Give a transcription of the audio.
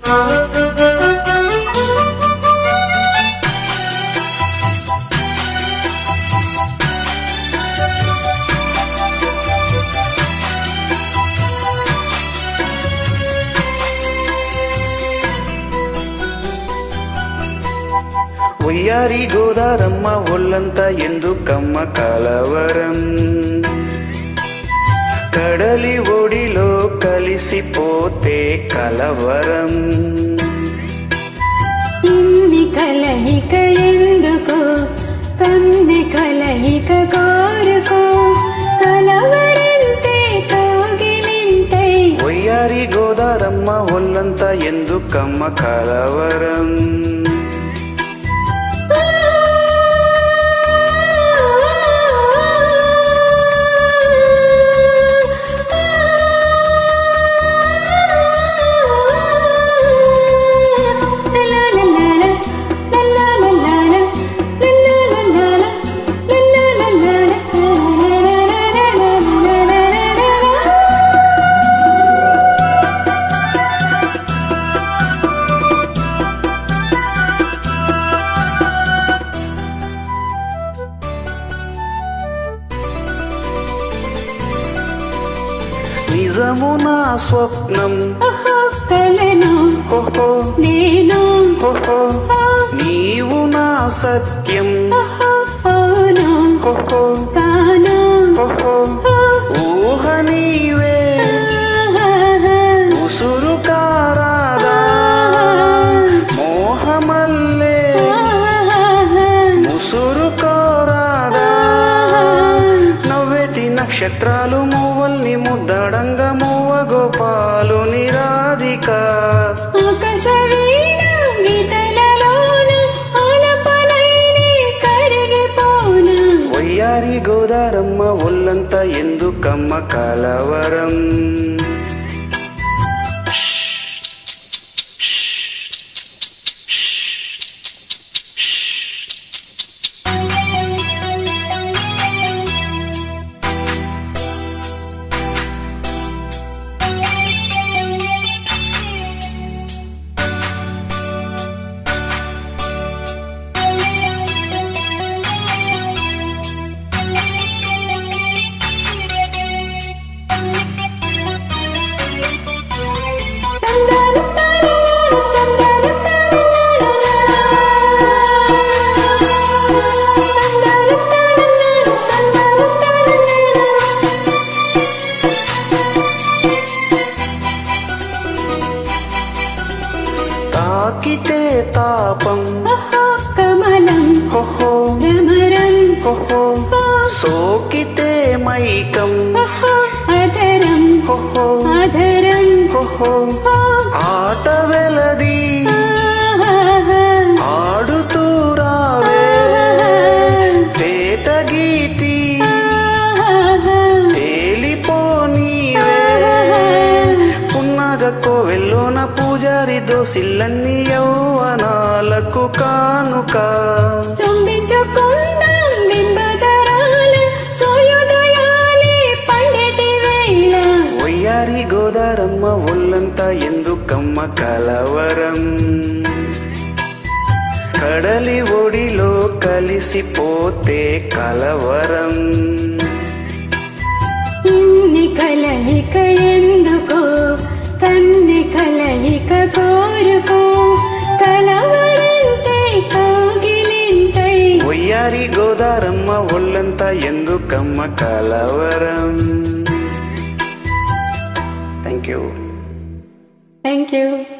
ఉయ్యారి గోదారమ్మ ఒళ్ళంతా ఎందుకమ్మ కలవరం కడలి ఒడిలో కలిసిపోతే కలవరం ఇన్ని కలయిక ఎందుకు కన్ని కలయిక కోరుకో కలవరంతే కోగిలింతే ఉయ్యారి గోదారమ్మ ఒళ్ళంతా ఎందుకమ్మ కలవరం నిజము నా స్వప్నం కలను నేను నీవు నా సత్యం కాను ఊహ నీవే ఉసురు కారాదా మోహమల్లే ముసురు కోరాదా నవ్వెటి నక్షత్రాలు మూవల్ని ముద్దడంగ మూవ గోపాలు నిరాధిక వయ్యారి గోదారమ్మ ఒళ్ళంతా ఎందుకమ్మ కలవరం తాకితే తాపం కమలం భ్రమరం సోకితే మైకం అధరం అధరం ఆట వెలది ఆడుతూ రావే తేట గీతి తేలిపోనీవే పున్నగ కోవెల్లోన పూజారి దోసిల్లన్నీ యౌవనాలకు కానుక వయ్యారి గోదారమ్మ ఒళ్ళంతా ఎందుకమ్మ కలవరం కడలి ఒడిలో కలిసిపోతే కలవరం ఇన్ని కలయిక ఎందుకో కన్ని కలయిక కోరుకో కలవరంతే కోగిలింతై వయ్యారి గోదారమ్మ ఒళ్ళంతా ఎందుకమ్మ కలవరం Thank you. Thank you.